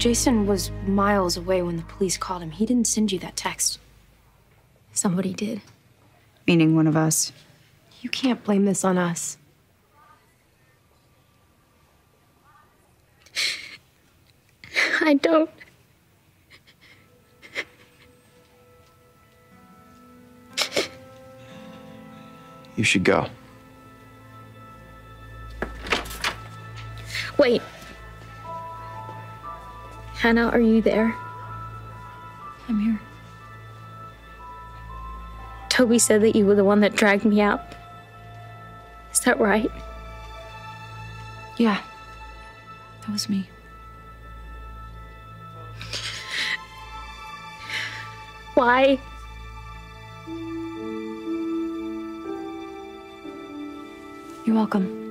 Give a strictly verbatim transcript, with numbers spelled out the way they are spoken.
Jason was miles away when the police called him. He didn't send you that text. Somebody did. Meaning one of us. You can't blame this on us. I don't. You should go. Wait. Hannah, are you there? I'm here. Toby said that you were the one that dragged me out. Is that right? Yeah. That was me. Why? You're welcome.